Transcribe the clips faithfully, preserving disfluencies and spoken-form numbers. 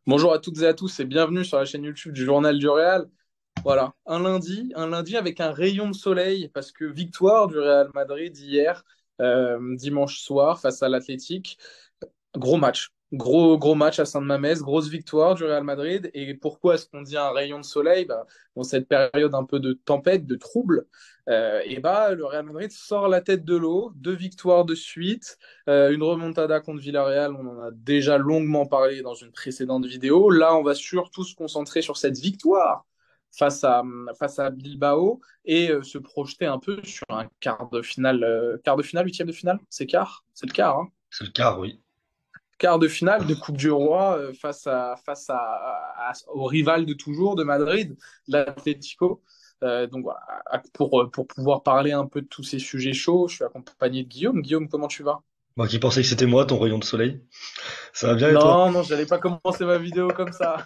Bonjour à toutes et à tous et bienvenue sur la chaîne YouTube du Journal du Real. Voilà, un lundi, un lundi avec un rayon de soleil parce que victoire du Real Madrid hier, euh, dimanche soir face à l'Athletic. Gros match, gros gros match à Saint-Mamès, grosse victoire du Real Madrid. Et pourquoi est-ce qu'on dit un rayon de soleil? Bah, dans cette période un peu de tempête, de trouble, euh, et bah le Real Madrid sort la tête de l'eau, deux victoires de suite, euh, une remontada contre Villarreal, on en a déjà longuement parlé dans une précédente vidéo. Là, on va surtout se concentrer sur cette victoire face à face à Bilbao et euh, se projeter un peu sur un quart de finale, euh, quart de finale, huitième de finale, c'est quart, c'est le quart, hein, C'est le cas, oui. quart de finale de Coupe du Roi euh, face, à, face à, à- au rival de toujours de Madrid, l'Atlético. Euh, donc voilà, pour, pour pouvoir parler un peu de tous ces sujets chauds, je suis accompagné de Guillaume. Guillaume, comment tu vas? Moi qui pensais que c'était moi, ton rayon de soleil. Ça va bien et toi? Non, non, j'allais pas commencer ma vidéo comme ça.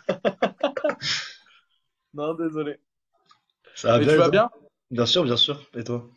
Non, désolé. Ça va Mais bien tu et vas toi? bien? Bien sûr, bien sûr. Et toi?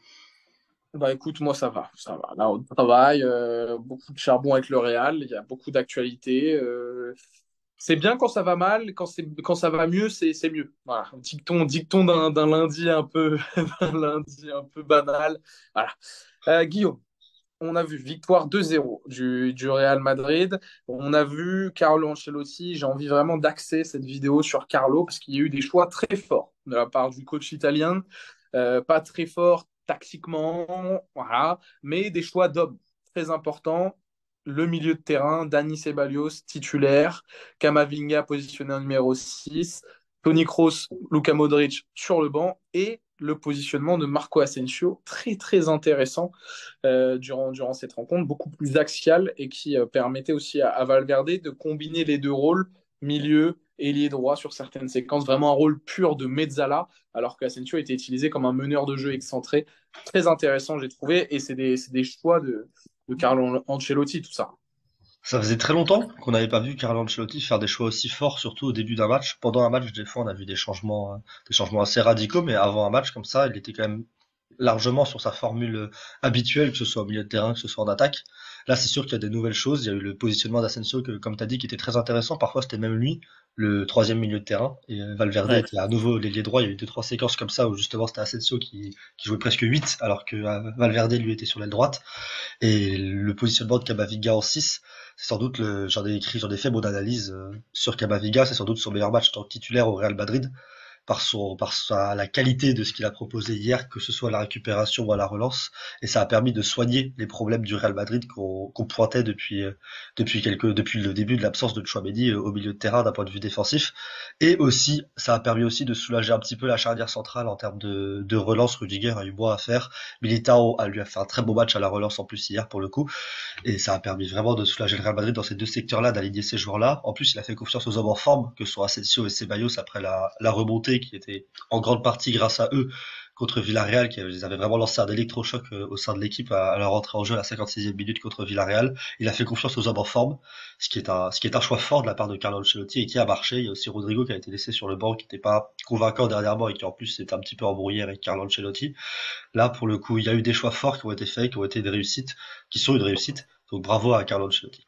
Bah écoute, moi ça va, ça va. Là, on travaille, euh, beaucoup de charbon avec le Real, il y a beaucoup d'actualités. euh, C'est bien quand ça va mal, quand c'est quand ça va mieux, c'est c'est mieux. Voilà, dicton dicton d'un d'un lundi un peu d'un lundi un peu banal. Voilà. Euh, Guillaume, on a vu victoire deux zéro du du Real Madrid. On a vu Carlo Ancelotti. J'ai envie vraiment d'axer cette vidéo sur Carlo parce qu'il y a eu des choix très forts de la part du coach italien. Euh, pas très fort tactiquement, voilà, mais des choix d'hommes très importants. Le milieu de terrain, Dani Ceballos, titulaire, Camavinga positionné en numéro six, Toni Kroos, Luka Modric sur le banc et le positionnement de Marco Asensio, très très intéressant euh, durant, durant cette rencontre, beaucoup plus axial et qui euh, permettait aussi à, à Valverde de combiner les deux rôles, milieu, ailier droit sur certaines séquences, vraiment un rôle pur de mezzala, alors qu'Asensio était utilisé comme un meneur de jeu excentré. Très intéressant, j'ai trouvé, et c'est des, c'est des choix de, de Carlo Ancelotti, tout ça. Ça faisait très longtemps qu'on n'avait pas vu Carlo Ancelotti faire des choix aussi forts, surtout au début d'un match. Pendant un match, des fois, on a vu des changements, euh, des changements assez radicaux, mais avant un match comme ça, il était quand même largement sur sa formule euh, habituelle, que ce soit au milieu de terrain, que ce soit en attaque. Là, c'est sûr qu'il y a des nouvelles choses. Il y a eu le positionnement d'Asensio, que, comme tu as dit, qui était très intéressant. Parfois, c'était même lui, le troisième milieu de terrain. Et euh, Valverde Ouais. était à nouveau l'ailier droit. Il y a eu deux, trois séquences comme ça où justement c'était Asensio qui, qui jouait presque huit, alors que euh, Valverde, lui, était sur l'aile droite. Et le positionnement de Camavinga en six, c'est sans doute le, j'en ai écrit, j'en ai fait mon analyse euh, sur Camavinga, c'est sans doute son meilleur match en tant que titulaire au Real Madrid par son, par sa, la qualité de ce qu'il a proposé hier, que ce soit à la récupération ou à la relance, et ça a permis de soigner les problèmes du Real Madrid qu'on qu'on pointait depuis, euh, depuis quelques, depuis le début de l'absence de Tchouaméni euh, au milieu de terrain d'un point de vue défensif, et aussi, ça a permis aussi de soulager un petit peu la charnière centrale en termes de, de relance. Rudiger a eu moins à faire, Militao a lui a fait un très beau match à la relance en plus hier pour le coup, et ça a permis vraiment de soulager le Real Madrid dans ces deux secteurs-là, d'aligner ces joueurs-là. En plus, il a fait confiance aux hommes en forme, que sont Asensio et Ceballos après la, la remontée, qui était en grande partie grâce à eux contre Villarreal, qui avait, avaient vraiment lancé un électrochoc euh, au sein de l'équipe à, à leur entrée en jeu à la cinquante-sixième minute contre Villarreal. Il a fait confiance aux hommes en forme, ce qui est un, ce qui est un choix fort de la part de Carlo Ancelotti et qui a marché. Il y a aussi Rodrigo qui a été laissé sur le banc, qui n'était pas convaincant dernièrement et qui en plus s'est un petit peu embrouillé avec Carlo Ancelotti. Là, pour le coup, il y a eu des choix forts qui ont été faits, qui ont été des réussites, qui sont une réussite. Donc bravo à Carlo Ancelotti.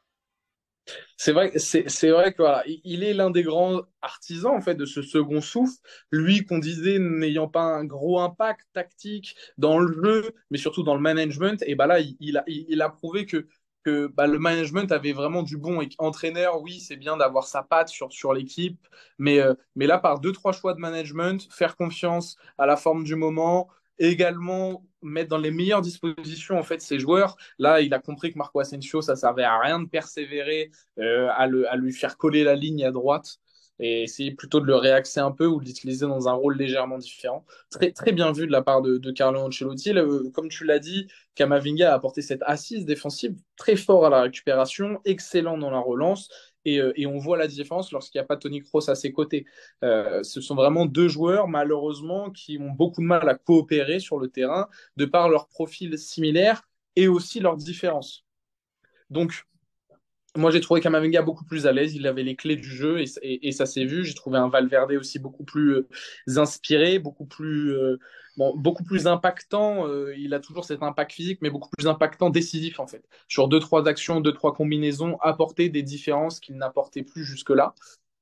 C'est vrai, c'est, c'est vrai que voilà, il il est l'un des grands artisans en fait de ce second souffle. Lui qu'on disait n'ayant pas un gros impact tactique dans le jeu, mais surtout dans le management. Et bah là, il, il a, il, il a prouvé que que bah, le management avait vraiment du bon. Et entraîneur, oui, c'est bien d'avoir sa patte sur sur l'équipe, mais euh, mais là par deux trois choix de management, faire confiance à la forme du moment, également mettre dans les meilleures dispositions en fait ses joueurs. Là, il a compris que Marco Asensio, ça servait à rien de persévérer euh, à, le, à lui faire coller la ligne à droite et essayer plutôt de le réaxer un peu ou de l'utiliser dans un rôle légèrement différent. Très, très bien vu de la part de, de Carlo Ancelotti. Le, comme tu l'as dit, Camavinga a apporté cette assise défensive très fort à la récupération, excellent dans la relance. Et, euh, et on voit la différence lorsqu'il n'y a pas Toni Kroos à ses côtés. Euh, ce sont vraiment deux joueurs, malheureusement, qui ont beaucoup de mal à coopérer sur le terrain, de par leur profil similaire et aussi leurs différences. Donc, moi, j'ai trouvé Kamavinga beaucoup plus à l'aise. Il avait les clés du jeu et, et, et ça s'est vu. J'ai trouvé un Valverde aussi beaucoup plus euh, inspiré, beaucoup plus, euh, bon, beaucoup plus impactant. Euh, il a toujours cet impact physique, mais beaucoup plus impactant, décisif en fait. Sur deux, trois actions, deux, trois combinaisons, apporter des différences qu'il n'apportait plus jusque-là.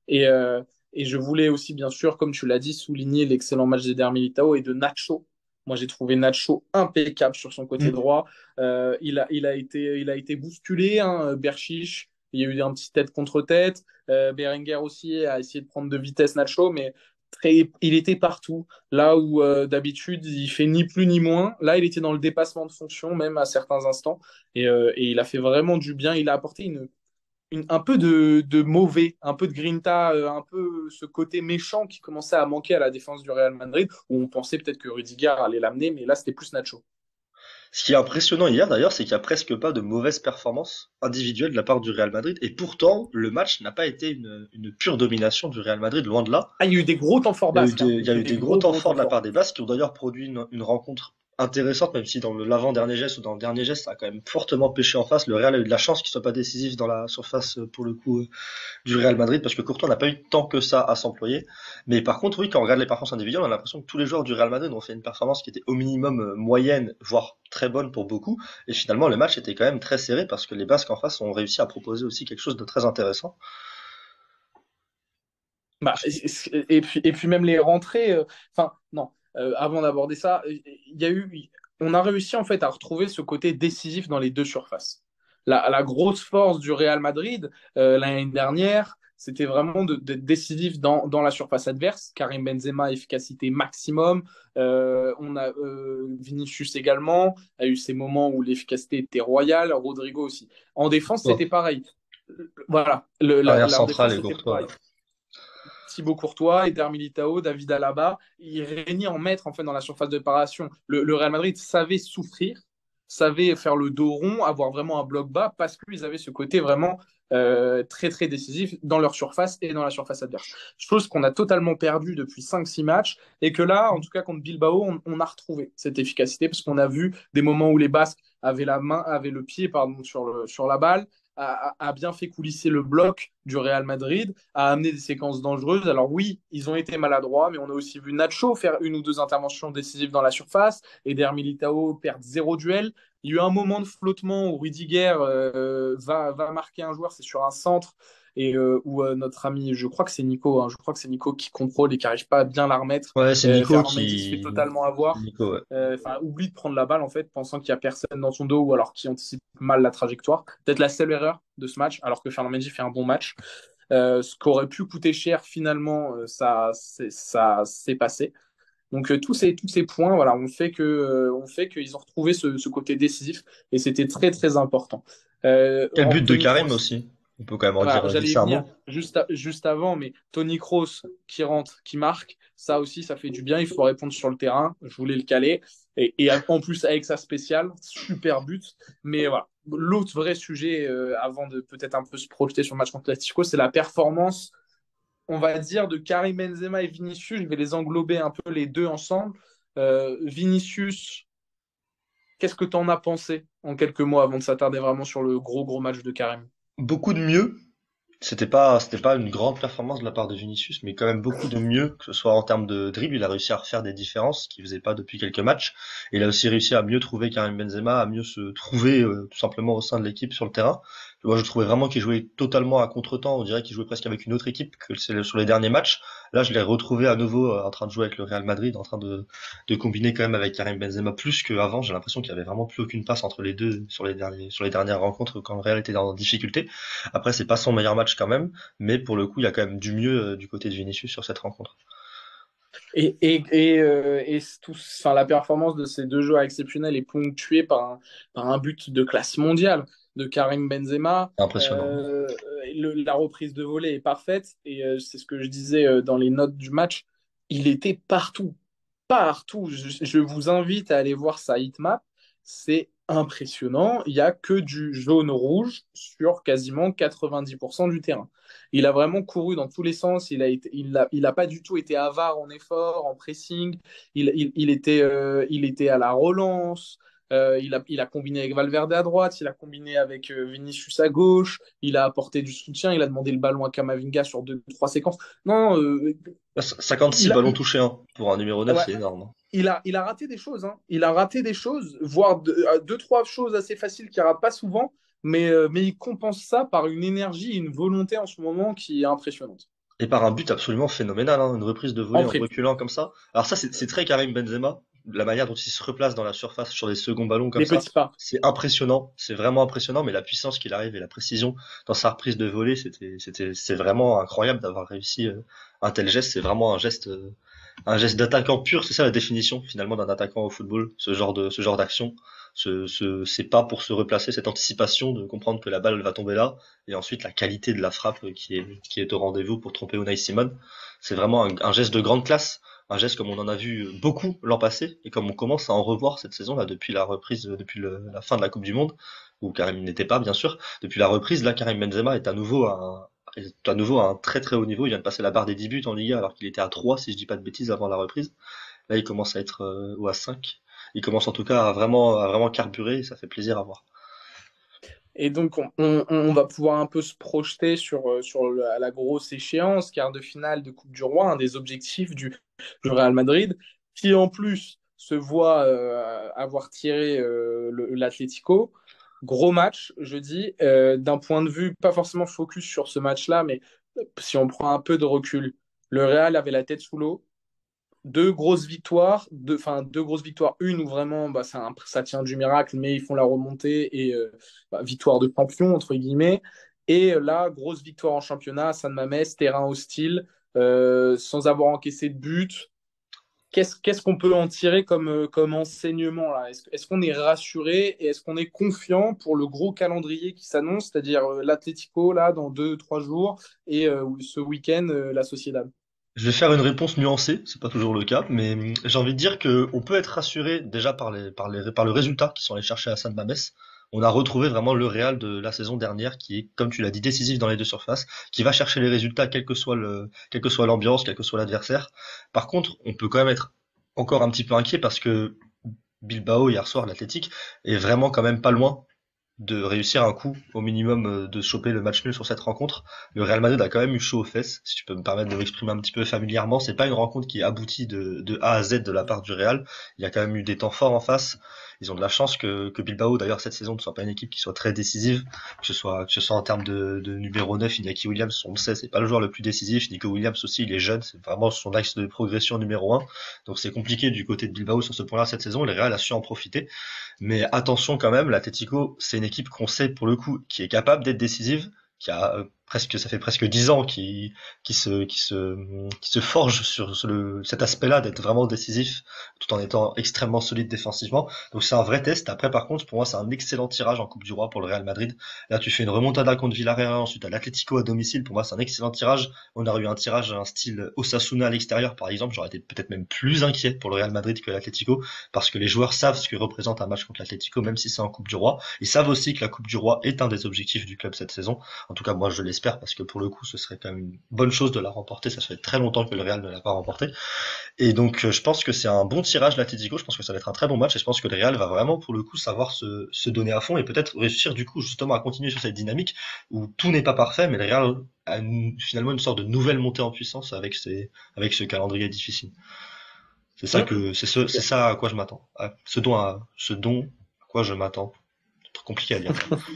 Et, euh, et je voulais aussi, bien sûr, comme tu l'as dit, souligner l'excellent match d'Eder Militao et de Nacho. Moi, j'ai trouvé Nacho impeccable sur son côté Mm. droit. Euh, il a, il a été, il a été bousculé, hein, Berchiche. Il y a eu un petit tête contre tête. Euh, Berenguer aussi a essayé de prendre de vitesse Nacho, mais très, il était partout. Là où euh, d'habitude, il fait ni plus ni moins. Là, il était dans le dépassement de fonction, même à certains instants. Et, euh, et il a fait vraiment du bien. Il a apporté une, une- un peu de, de mauvais, un peu de grinta, euh, un peu ce côté méchant qui commençait à manquer à la défense du Real Madrid, où on pensait peut-être que Rudiger allait l'amener, mais là, c'était plus Nacho. Ce qui est impressionnant hier d'ailleurs, c'est qu'il n'y a presque pas de mauvaises performances individuelles de la part du Real Madrid. Et pourtant, le match n'a pas été une, une pure domination du Real Madrid, loin de là. Ah, il y a eu des gros temps forts Il y a eu basques, des, hein. il y a Il y eu a eu des des gros gros, temps gros forts temps de la forts. part des Basques qui ont d'ailleurs produit une, une rencontre intéressante, même si dans le l'avant-dernier geste ou dans le dernier geste, ça a quand même fortement pêché en face. Le Real a eu de la chance qu'il soit pas décisif dans la surface, euh, pour le coup, euh, du Real Madrid, parce que Courtois n'a pas eu tant que ça à s'employer. Mais par contre, oui, quand on regarde les performances individuelles, on a l'impression que tous les joueurs du Real Madrid ont fait une performance qui était au minimum euh, moyenne, voire très bonne pour beaucoup. Et finalement, le match était quand même très serré parce que les Basques en face ont réussi à proposer aussi quelque chose de très intéressant. Bah, et, et puis, et puis même les rentrées, euh, enfin, non, euh, avant d'aborder ça, il y a eu, on a réussi en fait à retrouver ce côté décisif dans les deux surfaces. La, la grosse force du Real Madrid euh, l'année dernière, c'était vraiment de- d'être décisif dans, dans la surface adverse. Karim Benzema, efficacité maximum. Euh, on a euh, Vinicius également, a eu ces moments où l'efficacité était royale. Rodrigo aussi. En défense, Bon, c'était pareil. Voilà, le, la, arrière la- en centrale défense, et c'était Courtois, pareil. ouais. Thibaut Courtois, Eder Militao, David Alaba, ils régnaient en maître en fait dans la surface de réparation. Le, le Real Madrid savait souffrir, savait faire le dos rond, avoir vraiment un bloc bas parce qu'ils avaient ce côté vraiment euh, très très décisif dans leur surface et dans la surface adverse. Chose qu'on a totalement perdu depuis cinq six matchs et que là, en tout cas contre Bilbao, on, on a retrouvé cette efficacité parce qu'on a vu des moments où les Basques avaient la main, avaient le pied pardon, sur, le, sur la balle, a, a bien fait coulisser le bloc du Real Madrid, a amené des séquences dangereuses. Alors oui, ils ont été maladroits, mais on a aussi vu Nacho faire une ou deux interventions décisives dans la surface, Eder Militao perdre zéro duel. Il y a eu un moment de flottement où Rudiger euh, va, va marquer un joueur, c'est sur un centre, et euh, où euh, notre ami, je crois que c'est Nico, hein, je crois que c'est Nico qui contrôle et qui n'arrive pas à bien la remettre. Ouais, c'est Euh, Nico Fernand Mendy se fait qui, totalement c'est avoir. Nico, ouais. Euh, Enfin, oublie de prendre la balle en fait, pensant qu'il n'y a personne dans son dos ou alors qui anticipe mal la trajectoire. Peut-être la seule erreur de ce match, alors que Fernand Mendy fait un bon match. Euh, ce qui aurait pu coûter cher, finalement, euh, ça, c'est, ça s'est passé. Donc euh, tous ces tous ces points, voilà, on fait que euh, on fait qu'ils ont retrouvé ce, ce côté décisif et c'était très très important. Euh, Quel but de Tony Karim Kroos, aussi. On peut quand même en voilà, dire, j'allais y glisser un venir mot. juste, à- juste avant, mais Tony Kroos qui rentre, qui marque, ça aussi, ça fait du bien. Il faut répondre sur le terrain. Je voulais le caler. Et, et en plus, avec sa spéciale, super but. Mais voilà, l'autre vrai sujet, euh, avant de peut-être un peu se projeter sur le match contre l'Atlético, c'est la performance, on va dire, de Karim Benzema et Vinicius. Je vais les englober un peu les deux ensemble. Euh, Vinicius, qu'est-ce que tu en as pensé en quelques mots avant de s'attarder vraiment sur le gros, gros match de Karim? Beaucoup de mieux. C'était pas, c'était pas une grande performance de la part de Vinicius, mais quand même beaucoup de mieux, que ce soit en termes de dribble, il a réussi à refaire des différences qu'il faisait pas depuis quelques matchs. Et il a aussi réussi à mieux trouver Karim Benzema, à mieux se trouver euh, tout simplement au sein de l'équipe sur le terrain. Moi, je trouvais vraiment qu'il jouait totalement à contre-temps. On dirait qu'il jouait presque avec une autre équipe que c'est sur les derniers matchs. Là, je l'ai retrouvé à nouveau euh, en train de jouer avec le Real Madrid, en train de, de combiner quand même avec Karim Benzema plus qu'avant. J'ai l'impression qu'il y avait vraiment plus aucune passe entre les deux sur les derniers, sur les dernières rencontres quand le Real était dans difficulté. Après, c'est pas son meilleur match quand même, mais pour le coup, il y a quand même du mieux euh, du côté de Vinicius sur cette rencontre. Et, et, et, euh, et tout, enfin, la performance de ces deux joueurs exceptionnels est ponctuée par un, par un but de classe mondiale de Karim Benzema. Impressionnant. Euh, le- la reprise de volée est parfaite et euh, c'est ce que je disais euh, dans les notes du match. Il était partout, partout. Je, je vous invite à aller voir sa hitmap. C'est impressionnant. Il n'y a que du jaune-rouge sur quasiment quatre-vingt-dix pour cent du terrain. Il a vraiment couru dans tous les sens. Il a été, il a, il a pas du tout été avare en effort, en pressing. Il, il, il était, euh, il était à la relance. Euh, il a, il a combiné avec Valverde à droite. Il a combiné avec euh, Vinicius à gauche. Il a apporté du soutien. Il a demandé le ballon à Kamavinga sur deux, trois séquences. Non, euh, cinquante-six il a, ballons il, touchés, hein. Pour un numéro neuf, ouais, c'est énorme, hein. il a, il a raté des choses. Hein. Il a raté des choses, voire deux, euh, deux trois choses assez faciles qu'il rate pas souvent. Mais, euh, mais il compense ça par une énergie et une volonté en ce moment qui est impressionnante. Et par un but absolument phénoménal, hein, une reprise de volée En en pré. reculant comme ça. Alors ça, c'est c'est très Karim Benzema, la manière dont il se replace dans la surface sur les seconds ballons comme Les ça. petits pas. C'est impressionnant, c'est vraiment impressionnant, mais la puissance qu'il arrive et la précision dans sa reprise de volée, c'était, c'était, c'est vraiment incroyable d'avoir réussi euh, un tel geste. C'est vraiment un geste, euh, un geste d'attaquant pur. C'est ça la définition finalement d'un attaquant au football, ce genre de, ce genre d'action. Ce, ce, c'est pas pour se replacer, cette anticipation de comprendre que la balle va tomber là, et ensuite la qualité de la frappe qui est, qui est au rendez-vous pour tromper Unai Simon. C'est vraiment un, un geste de grande classe, un geste comme on en a vu beaucoup l'an passé, et comme on commence à en revoir cette saison là depuis la reprise, depuis le, la fin de la Coupe du Monde, où Karim n'était pas bien sûr. Depuis la reprise, là Karim Benzema est à nouveau à un, est à nouveau à un très très haut niveau. Il vient de passer la barre des dix buts en Liga alors qu'il était à trois si je dis pas de bêtises avant la reprise. Là il commence à être euh, ou à cinq. Il commence en tout cas à vraiment à vraiment carburer et ça fait plaisir à voir. Et donc, on, on- on va pouvoir un peu se projeter sur, euh, sur la, la grosse échéance, quart de finale de Coupe du Roi, un des objectifs du, du Real Madrid, qui en plus se voit euh, avoir tiré euh, le- l'Atlético. Gros match, je dis, euh, d'un point de vue, pas forcément focus sur ce match-là, mais si on prend un peu de recul, le Real avait la tête sous l'eau, deux grosses victoires, deux, enfin deux grosses victoires, une où vraiment bah, ça, ça tient du miracle, mais ils font la remontée et euh, bah, victoire de champion, entre guillemets. Et euh, là, grosse victoire en championnat, San Mamés, terrain hostile, euh, sans avoir encaissé de but. Qu'est-ce qu'est-ce qu'on peut en tirer comme, euh, comme enseignement là? Est-ce, est-ce qu'on est rassuré et est-ce qu'on est confiant pour le gros calendrier qui s'annonce, c'est-à-dire euh, l'Atlético là dans deux, trois jours et euh, ce week-end euh, la Sociedad? Je vais faire une réponse nuancée, c'est pas toujours le cas, mais hum, j'ai envie de dire que on peut être rassuré déjà par les, par les, par le résultat qu'ils sont allés chercher à San Mamés. On a retrouvé vraiment le Real de la saison dernière qui est, comme tu l'as dit, décisif dans les deux surfaces, qui va chercher les résultats quelle que soit le, quelle que soit l'ambiance, quel que soit l'adversaire. Par contre, on peut quand même être encore un petit peu inquiet parce que Bilbao hier soir, l'Athletic, est vraiment quand même pas loin de réussir un coup au minimum euh, de choper le match nul sur cette rencontre. Le Real Madrid a quand même eu chaud aux fesses, si je peux me permettre de m'exprimer un petit peu familièrement. C'est pas une rencontre qui est aboutie de, de A à Z de la part du Real. Il y a quand même eu des temps forts en face. Ils ont de la chance que, que Bilbao, d'ailleurs, cette saison ne soit pas une équipe qui soit très décisive, que ce soit, que ce soit en termes de, de numéro neuf, Iñaki Williams, on le sait, c'est pas le joueur le plus décisif. Nico Williams aussi, il est jeune, c'est vraiment son axe de progression numéro un. Donc c'est compliqué du côté de Bilbao sur ce point-là cette saison. Le Real a su en profiter. Mais attention quand même, l'Atlético, c'est une équipe qu'on sait pour le coup qui est capable d'être décisive, qui a euh, presque, ça fait presque dix ans qui, qui se, qui se, qui se forge sur ce- le, cet aspect-là d'être vraiment décisif, tout en étant extrêmement solide défensivement. Donc c'est un vrai test. Après, par contre, pour moi, c'est un excellent tirage en Coupe du Roi pour le Real Madrid. Là, tu fais une remontada contre Villarreal, ensuite à l'Atlético à domicile. Pour moi, c'est un excellent tirage. On aurait eu un tirage, un style Osasuna à l'extérieur, par exemple. J'aurais été peut-être même plus inquiet pour le Real Madrid que l'Atlético, parce que les joueurs savent ce que représente un match contre l'Atlético, même si c'est en Coupe du Roi. Ils savent aussi que la Coupe du Roi est un des objectifs du club cette saison. En tout cas, moi, je l'espère, parce que pour le coup, ce serait quand même une bonne chose de la remporter. Ça fait très longtemps que le Real ne l'a pas remporté. Et donc, euh, je pense que c'est un bon tirage l'Atlético. Je pense que ça va être un très bon match. Et je pense que le Real va vraiment, pour le coup, savoir se, se donner à fond et peut-être réussir, du coup, justement, à continuer sur cette dynamique où tout n'est pas parfait, mais le Real a une- finalement une sorte de nouvelle montée en puissance avec ses, avec ce calendrier difficile. C'est ça Hum. que, c'est ce, c'est ça à quoi je m'attends. À ce dont à, ce dont à quoi je m'attends. C'est trop compliqué à dire.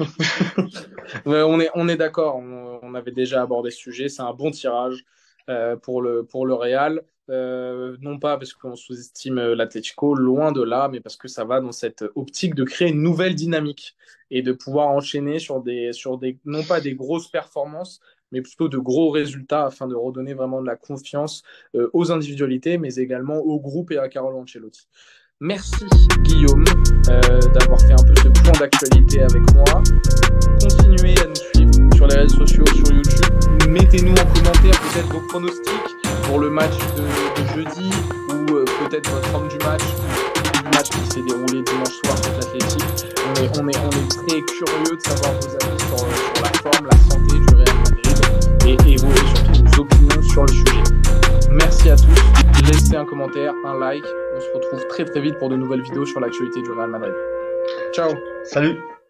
Ouais, on est, on est d'accord, on, on avait déjà abordé ce sujet, c'est un bon tirage euh, pour le, pour le Real. Euh, non pas parce qu'on sous-estime euh, l'Atlético, loin de là, mais parce que ça va dans cette optique de créer une nouvelle dynamique et de pouvoir enchaîner sur des, sur des, non pas des grosses performances, mais plutôt de gros résultats afin de redonner vraiment de la confiance euh, aux individualités, mais également au groupe et à Carlo Ancelotti. Merci Guillaume euh, d'avoir fait un peu ce point d'actualité avec moi. Continuez à nous suivre sur les réseaux sociaux, sur YouTube. Mettez-nous en commentaire peut-être vos pronostics pour le match de, de jeudi ou euh, peut-être votre homme du match, du match qui s'est déroulé dimanche soir contre l'Athletic. On est, on, est, on est très curieux de savoir vos avis sur, sur la forme, la santé du Real Madrid et, et, vos, et surtout vos opinions sur le sujet. Merci à tous. Laissez un commentaire, un like. On se retrouve très très vite pour de nouvelles vidéos sur l'actualité du Real Madrid. Ciao! Salut!